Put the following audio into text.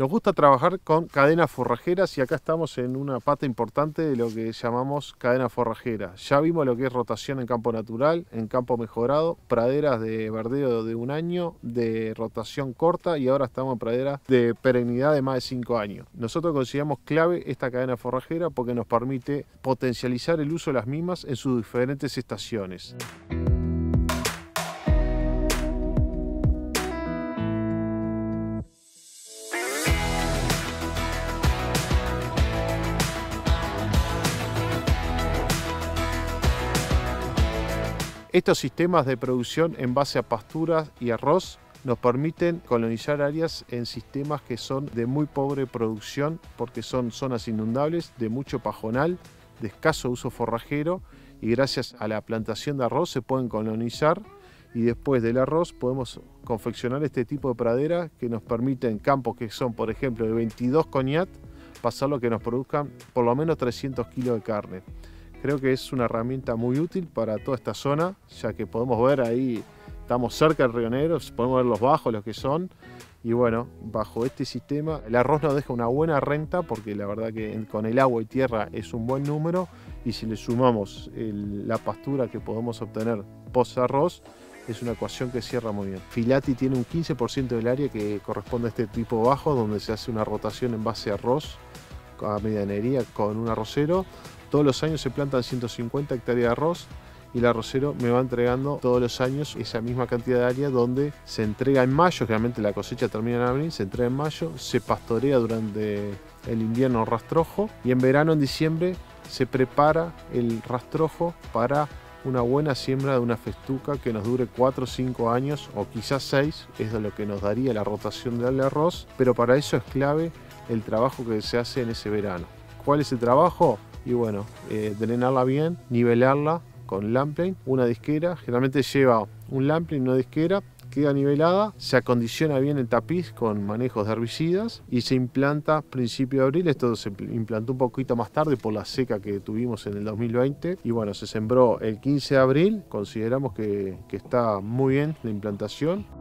Nos gusta trabajar con cadenas forrajeras y acá estamos en una pata importante de lo que llamamos cadena forrajera. Ya vimos lo que es rotación en campo natural, en campo mejorado, praderas de verdeo de 1 año, de rotación corta y ahora estamos en praderas de perennidad de más de 5 años. Nosotros consideramos clave esta cadena forrajera porque nos permite potencializar el uso de las mismas en sus diferentes estaciones. Estos sistemas de producción en base a pasturas y arroz nos permiten colonizar áreas en sistemas que son de muy pobre producción porque son zonas inundables, de mucho pajonal, de escaso uso forrajero y gracias a la plantación de arroz se pueden colonizar y después del arroz podemos confeccionar este tipo de praderas que nos permiten campos que son por ejemplo de 22 coñat pasarlo a que nos produzcan por lo menos 300 kilos de carne. Creo que es una herramienta muy útil para toda esta zona, ya que podemos ver ahí, estamos cerca del Río Negro, podemos ver los bajos, los que son. Y bueno, bajo este sistema el arroz nos deja una buena renta porque la verdad que con el agua y tierra es un buen número. Y si le sumamos la pastura que podemos obtener post arroz, es una ecuación que cierra muy bien. Filati tiene un 15% del área que corresponde a este tipo bajo, donde se hace una rotación en base a arroz, a medianería con un arrocero. Todos los años se plantan 150 hectáreas de arroz y el arrocero me va entregando todos los años esa misma cantidad de área donde se entrega en mayo, generalmente la cosecha termina en abril, se entrega en mayo, se pastorea durante el invierno rastrojo y en verano, en diciembre, se prepara el rastrojo para una buena siembra de una festuca que nos dure 4 o 5 años o quizás 6, es de lo que nos daría la rotación del arroz, pero para eso es clave el trabajo que se hace en ese verano. ¿Cuál es el trabajo? Y bueno, drenarla bien, nivelarla con lampling, una disquera, generalmente lleva un lampling, una disquera, queda nivelada, se acondiciona bien el tapiz con manejos de herbicidas y se implanta a principio de abril. Esto se implantó un poquito más tarde por la seca que tuvimos en el 2020 y bueno, se sembró el 15 de abril, consideramos que está muy bien la implantación.